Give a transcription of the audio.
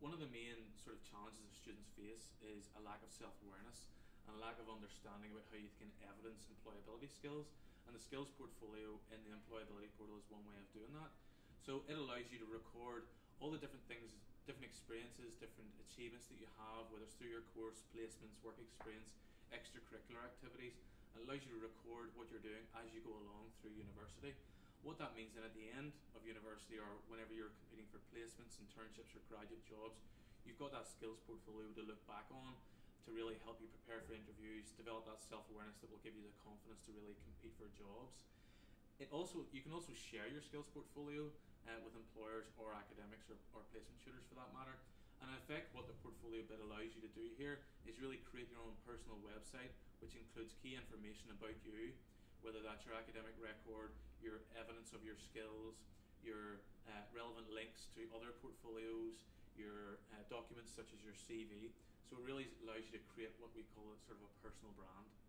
one of the main sort of challenges that students face is a lack of self-awareness and a lack of understanding about how you can evidence employability skills. And the skills portfolio in the employability portal is one way of doing that. So it allows you to record all the different things, different experiences, different achievements that you have, whether it's through your course, placements, work experience, extracurricular activities. It allows you to record what you're doing as you go along through university. What that means then at the end of university, or whenever you're competing for placements, internships or graduate jobs, you've got that skills portfolio to look back on to really help you prepare for interviews, develop that self-awareness that will give you the confidence to really compete for jobs. You can also share your skills portfolio with employers or academics or placement tutors for that matter. And in effect, what the portfolio bit allows you to do here is really create your own personal website, which includes key information about you, whether that's your academic record, your evidence of your skills, your relevant links to other portfolios, your documents such as your CV. So it really allows you to create what we call a sort of a personal brand.